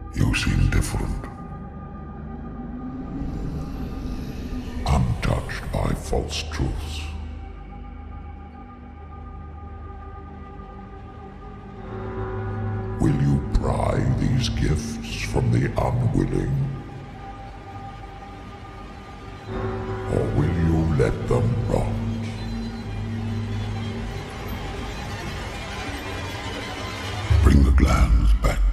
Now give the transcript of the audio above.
You seem different. Untouched by false truths. Will you pry these gifts from the unwilling? Or will you let them rot? Bring the glands back